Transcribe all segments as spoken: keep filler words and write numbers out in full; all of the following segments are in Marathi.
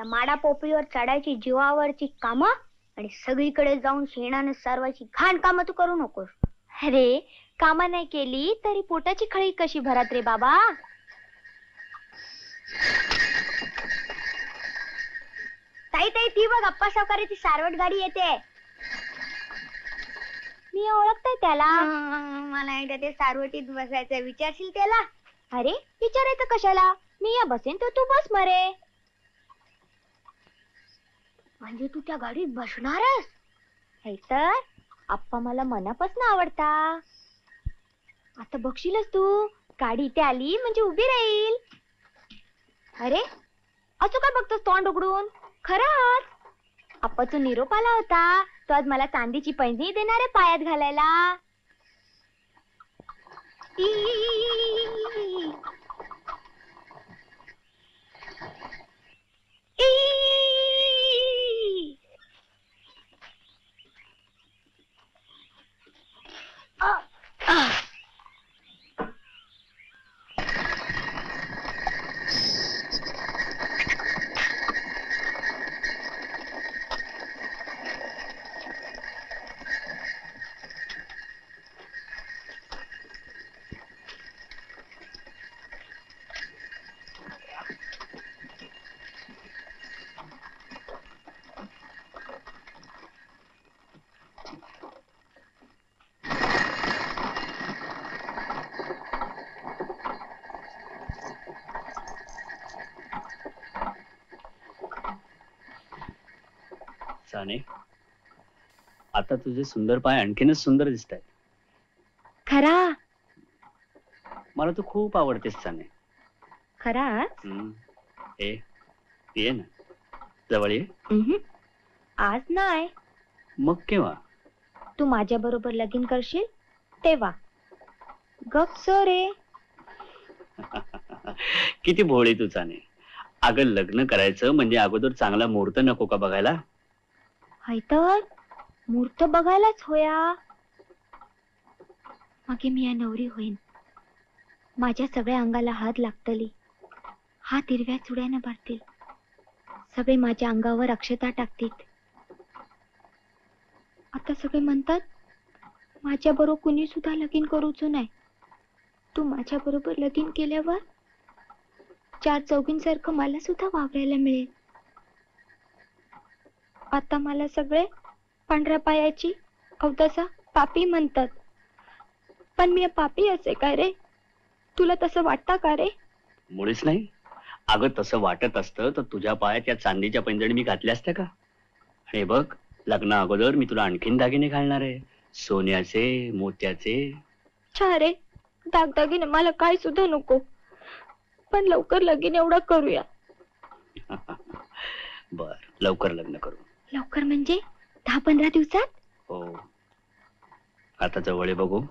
त्या माडा पोपळीवर चढायची जीवावरची कामं आणि सगळीकडे जाऊन शेणाने सारवायची घाण कामं तू करू नकोस. अरे कामं नाही केली तरी पोटाची खळी कशी भरत रे बाबा. ताई ताई ती बघ अप्पा सावकाराची सारवट गाडी येते. मी ओळखते त्याला. मला एकदा ते सारवटीत बसायचं, विचारशील त्याला? अरे विचारायचं कशाला, मी या बसेन तर तू बस मरे. म्हणजे तू त्या गाडीत बसणारच? हे तर अप्पा मला मनापासून आवडता. आता बघशीलच तू, गाडी इथे आली म्हणजे उभी राहील. अरे असं काय बघतोस तोंड उघडून? खरंच अप्पाचा निरोप आला होता. तो आज मला चांदीची पैंजणी देणार आहे पायात घालायला. ई साने, आता तुझे सुंदर पाय आणखीनच सुंदर दिसत आहेत. खरा? मला तू खूप आवडतेस साने. खरा? ए ये ना जवळ ये. आज नाही. मग केव्हा? तू माझ्या बरोबर लगीन करशील तेव्हा. गप सो रे. किती भोळी तू साने. अगं लग्न करायचं म्हणजे अगोदर चांगला मुहूर्त नको का बघायला? हाय तर मूर्त बघायलाच होया. मागे मी या नवरी होईन. माझ्या सगळ्या अंगाला हात लागतली. हात हिरव्या चुड्याने भरतील. सगळे माझ्या अंगावर अक्षता टाकतील. आता सगळे म्हणतात माझ्या बरोबर कुणी सुद्धा लगीन करूच नाही. तू माझ्या बरोबर लगीन केल्यावर चार चौघींसारखं मला सुद्धा वावरायला मिळेल. आता मला सगळे पांढऱ्या पायाची अवतासा पापी म्हणतात. पण मी पापी असे काय रे? तुला तसं वाटतं का रे? मुळीच नाही. अगं तसं वाटत असतं तर तुझ्या पायात या चांदीच्या पैंजणी मी घातल्या असत्या का? आणि बघ लग्ना अगोदर मी तुला आणखीन दागिने घालणार आहे. सोन्याचे, मोत्याचे. छा रे, दागदागिने मला काय सुद्धा नको. पण लवकर लगीन एवढं करूया. बर लवकर लग्न करू. लवकर म्हणजे दहा पंधरा दिवसात? हो. आता जवळ ये बघू.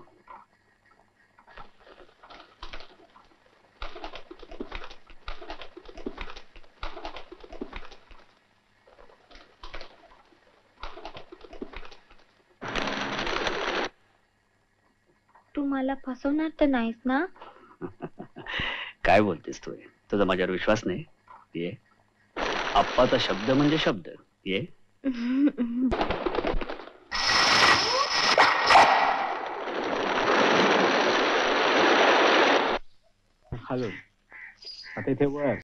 तू मला फसवणार तर नाहीस ना? काय बोलतेस तू? तुझा माझ्यावर विश्वास नाही? ये. आप्पाचा शब्द म्हणजे शब्द. ये. हॅलो, आता इथे वर